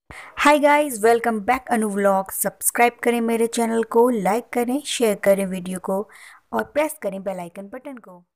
हाय guys, welcome back Anu vlog. Subscribe करें मेरे channel को, लाइक करें, शेयर करें वीडियो को और प्रेस करें बेल आइकन बटन को।